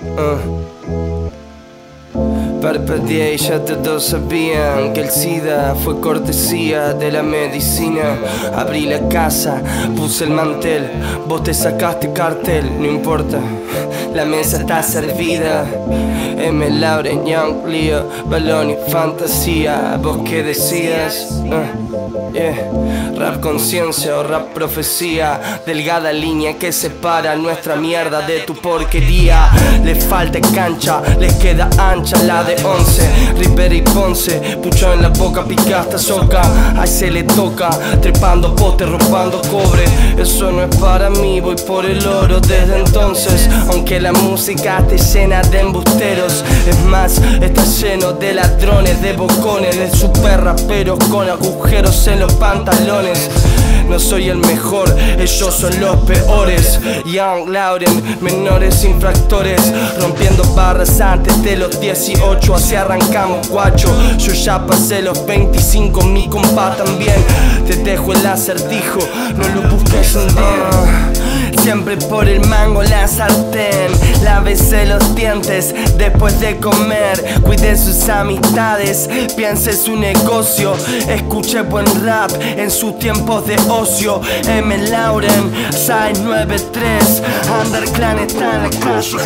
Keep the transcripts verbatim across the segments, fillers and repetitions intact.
Uh. Parpadeé y ya todos sabían que el SIDA fue cortesía de la medicina. Abrí la casa, puse el mantel, vos te sacaste cartel, no importa, la mesa está servida. M. Lauren, Young Leo, balón y fantasía. ¿Vos qué decías? Uh, yeah. Rap conciencia o rap profecía, delgada línea que separa nuestra mierda de tu porquería. Le falta cancha, les queda ancha la de once. Ripper y Ponce, pucho en la boca, picaste soca. Ahí se le toca, trepando pote, robando cobre. Eso no es para mí, voy por el oro desde entonces. Aunque la música esté llena de embusteros, es más, está lleno de ladrones, de bocones, de super raperos con agujeros en los pantalones. No soy el mejor, ellos son los peores. Young Lauren, menores infractores, rompiendo barras antes de los dieciocho. Así arrancamos guacho, yo ya pasé los veinticinco, mi compa también. Te dejo el acertijo, no lo busques un día. Siempre por el mango la sartén, lávese los dientes después de comer. Cuide sus amistades, piense su negocio. Escuche buen rap en sus tiempos de ocio. M. Lauren, seis nueve tres, Underclan está en la calle.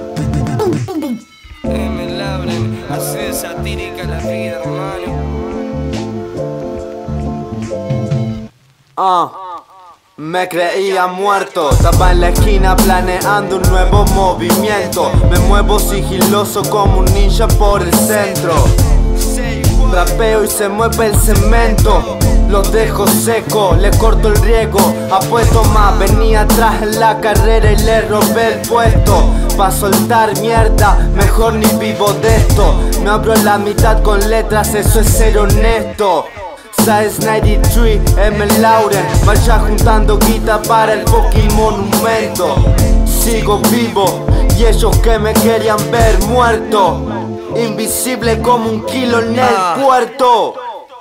M. Lauren, así de satírica la vida, hermano. Ah. Me creía muerto, estaba en la esquina planeando un nuevo movimiento. Me muevo sigiloso como un ninja por el centro. Rapeo y se mueve el cemento. Los dejo seco, le corto el riego. Apuesto más, venía atrás en la carrera y le robé el puesto. Pa' soltar mierda, mejor ni vivo de esto. Me abro la mitad con letras, eso es ser honesto. Size noventa y tres, M. Lauren, vaya juntando guita para el fucking monumento. Sigo vivo y ellos que me querían ver muerto, invisible como un kilo en el puerto.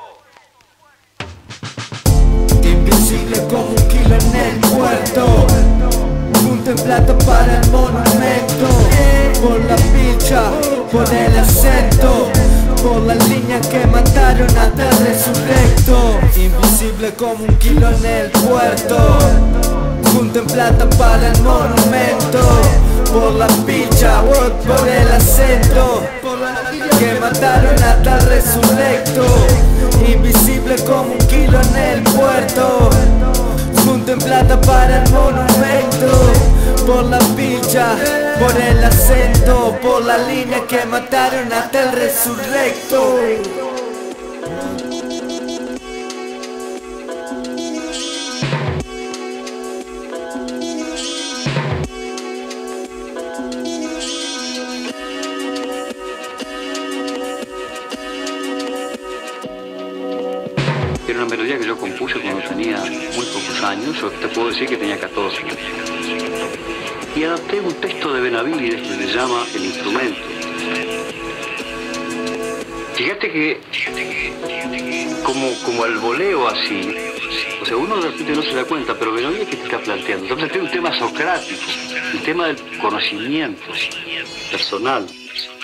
Invisible como un kilo en el puerto. Junten plata para el monumento. Por la picha, por el acento, por la línea que mataron hasta el resurrecto. Invisible como un kilo en el puerto. Junten plata para el monumento. Por la picha, por el acento, que mataron hasta el resurrecto. Invisible como un kilo en el puerto. Junten plata para el monumento. Por la picha, por el acento, por la línea que mataron hasta el resurrecto. Era una melodía que yo compuse cuando tenía muy pocos años, yo te puedo decir que tenía catorce. Y adapté un texto de Benavides que se llama El Instrumento. Fíjate que, como, como al voleo así, o sea, uno de repente no se da cuenta, pero Benavides, ¿qué te está planteando? Está planteando un tema socrático, un tema del conocimiento personal.